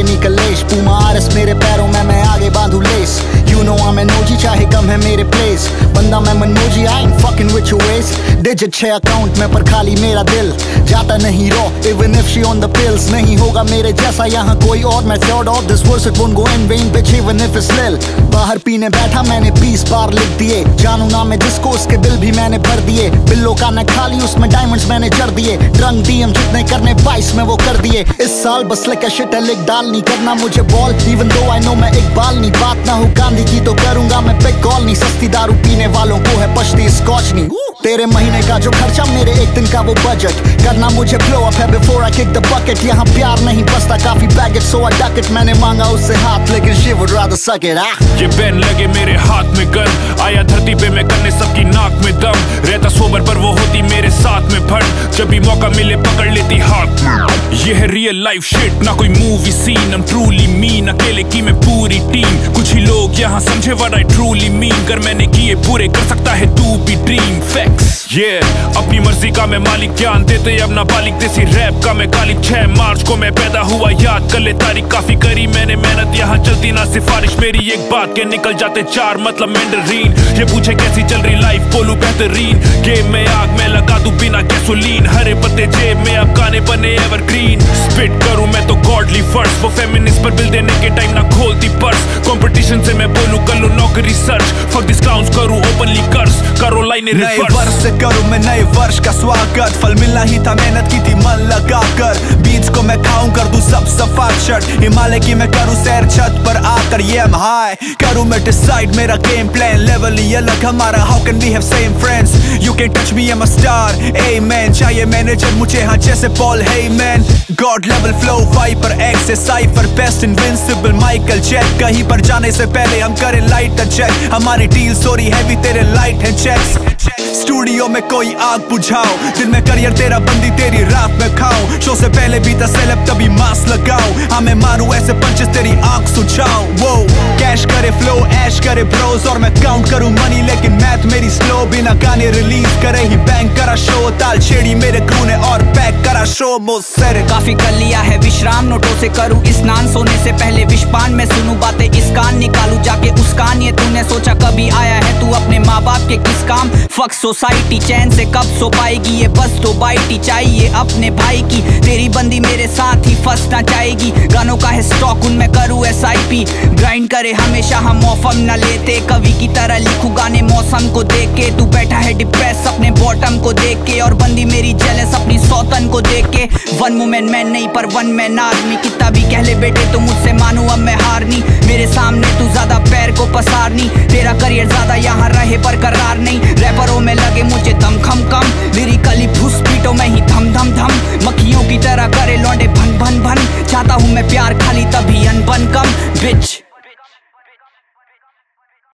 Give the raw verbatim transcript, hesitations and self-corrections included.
लेनी कलेश, Puma RS मेरे पैरों में, मैं आगे बांधू laces. You know I am OG, चाहे कम है मेरे प्लेस, बंदा मैं मनमोजी, I am fucking with your ways. Digit छह अकाउंट में पर खाली मेरा दिल, जाता नहीं raw even if she on the pills. नहीं होगा मेरे जैसा यहाँ कोई और, मैं third of this verse, it won't go in vain bitch even if it's lil. बाहर पीने बैठा मैंने बीस बार लिख दिए, जानू ना मैं जिसको उसके बिल भी मैंने भर दिए। बिल्लो का न खाली उसमें डायमंड्स मैंने जड़ दिए, ड्रंक डीएम जितने करने बाईस में वो कर दिए। इस साल बस लेके शिट है लिख डाल, नहीं करना मुझे ball even though I know मैं एक बाल नहीं। बात ना हो गांधी की तो करूंगा मैं पिक कॉल नहीं, सस्ती दारू पीने वालों को है पछती स्कॉच नहीं। तेरे महीने का जो खर्चा मेरे एक दिन का वो बजट, करना मुझे ब्लो अप है before I kick the bucket. यहाँ प्यार नहीं बसता काफी baggage so I duck it, मैंने मांगा उससे हाथ लेकिन she would rather suck it. ये पेन लगे मेरे हाथ में गन, आया धरती पे मैं करने सबकी नाक में दम। रहता सोबर पर वो होती मेरे साथ में फंड, जब भी मौका मिले पकड़ लेती हाथ में। ये है रियल लाइफ शिट ना कोई movie scene, I'm truly mean, अकेले की मैं पूरी टीम। कुछ ही लोग यहाँ समझे what I truly mean, कर मैंने किए पूरे कर सकता है तू भी ड्रीम। फैक्ट्स yeah, अपनी मर्जी का मैं मालिक, ज्ञान देते अब ना बालिक, देसी रैप का मैं कालिक। छह मार्च को मैं पैदा हुआ, याद कर ले तारीख, काफी करी मैंने मेहनत, यहाँ चलती ना सिफारिश मेरी। एक बात के निकल जाते चार मतलब मैंडरीन, ये पूछे कैसी चल रही लाइफ बोलूं बेहतरीन। गेम में आग में लगा दूं बिना गैसोलीन, हरे पत्ते जेब में अब गाने बने एवरग्रीन। स्पिट करूं मैं तो गॉडली फर्स्ट, वो फेमिनिस्ट पर बिल देने के टाइम ना खोलती पर्स। कंपटीशन से मैं बोलूं कर लो नौकरी सर्च, फक दिस क्लाउन्स करूं ओपनली कर्स, करो लाइनें रिवर्स। करूं मैं नए वर्ष का स्वागत, फल मिलना ही था मेहनत की थी मन लगाकर। बीच को मैं खाऊं कर दूं सब सफाक शर्ट, हिमालय की मैं करूं सैर छत पर आकर ये एम हाई। करूं मैं डिसाइड मेरा गेम प्लान, लेवल ही अलग हमारा, how can we have same friends. You can touch me I am a star, amen. चाहिए मैनेजर मुझे हाँ जैसे Paul Heyman. God level flow viper X से cipher, best invincible Michael check. कहीं पर जाने से पहले हम करें लाइट चेक, हमारी डील सॉरी हैवी तेरे लाइट है चेक्स। स्टूडियो में कोई आग बुझाओ, दिन में करियर तेरा बंदी तेरी रात में खाऊं। शो से पहले भी था सेलेब तभी मास्क लगाऊं, हाँ मैं मारूं ऐसे पंचेस तेरी आंख सुझाऊं। वो कैश करे फ्लो ऐश करे ब्रोस, और मैं काउंट करूं मनी लेकिन मैथ मेरी स्लो। बिना गाने रिलीज करे ही बैंक करा शो, ताल छेड़ी मेरे क्रू ने और पैक करा शो मुझसे। काफी कर लिया है विश्राम, नोटों से करूं स्नान, सोने से पहले विषपान में सुनूं बातें इस कान, निकालूं जाके उस कान। ये तूने सोचा कभी आया है तू अपने माँ बाप के किस काम। फक सोसाइटी चैन से कब सो पाएगी, ये बस तो बाइटी चाहिए अपने भाई की। तेरी बंदी मेरे साथ ही फंसना चाहेगी, गानों का है स्टॉक उनमें करूँ एस आई पी। ग्राइंड करे हमेशा हम मौसम न लेते, कवि की तरह लिखूं गाने मौसम को देख के। तू बैठा है डिप्रेस अपने बॉटम को देख के, और बंदी मेरी जेलस अपनी सौतन को देख के। वन वुमेन मैन नहीं पर वन मैन आर्मी, कितना भी कह ले बेटे तो मुझसे मानू अब मैं हारनी। मेरे सामने तू ज्यादा पैर को पसारनी, तेरा करियर ज्यादा यहाँ रहे बरकरार नहीं। रैपरों में लगे मुझे दम खम कम, लिरिकली फुस पीटो में ही धम धम धम। मक्खियों की तरह करे लौंडे भन भन भन, चाहता हूँ मैं प्यार खाली तभी अनबन कम बिच।